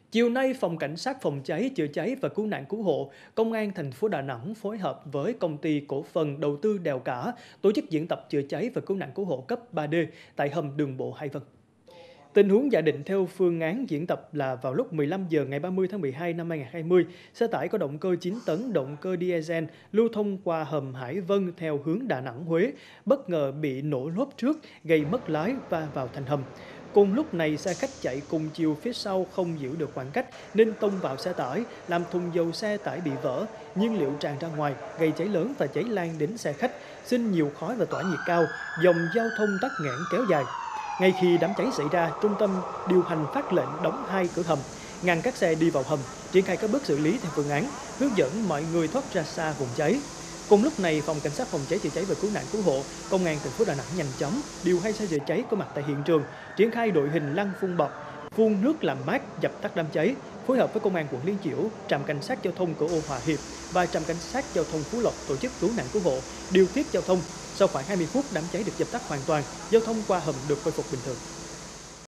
Chiều nay, Phòng Cảnh sát Phòng cháy, chữa cháy và Cứu nạn Cứu hộ, Công an thành phố Đà Nẵng phối hợp với Công ty Cổ phần Đầu tư Đèo Cả tổ chức diễn tập chữa cháy và cứu nạn cứu hộ cấp 3D tại hầm đường bộ Hải Vân. Tình huống giả định theo phương án diễn tập là vào lúc 15 giờ ngày 30 tháng 12 năm 2020, xe tải có động cơ 9 tấn, động cơ diesel lưu thông qua hầm Hải Vân theo hướng Đà Nẵng Huế, bất ngờ bị nổ lốp trước, gây mất lái và vào thành hầm. Cùng lúc này, xe khách chạy cùng chiều phía sau không giữ được khoảng cách nên tông vào xe tải, làm thùng dầu xe tải bị vỡ, nhiên liệu tràn ra ngoài, gây cháy lớn và cháy lan đến xe khách, sinh nhiều khói và tỏa nhiệt cao, dòng giao thông tắc nghẽn kéo dài. Ngay khi đám cháy xảy ra, trung tâm điều hành phát lệnh đóng 2 cửa hầm, ngăn các xe đi vào hầm, triển khai các bước xử lý theo phương án, hướng dẫn mọi người thoát ra xa vùng cháy. Cùng lúc này, Phòng Cảnh sát Phòng cháy chữa cháy và Cứu nạn Cứu hộ, Công an thành phố Đà Nẵng nhanh chóng điều 2 xe chữa cháy có mặt tại hiện trường, triển khai đội hình lăng phun bọt, phun nước làm mát, dập tắt đám cháy, phối hợp với Công an quận Liên Chiểu, trạm cảnh sát giao thông cửa ô Hòa Hiệp và trạm cảnh sát giao thông Phú Lộc tổ chức cứu nạn cứu hộ, điều tiết giao thông. Sau khoảng 20 phút, đám cháy được dập tắt hoàn toàn, giao thông qua hầm được khôi phục bình thường.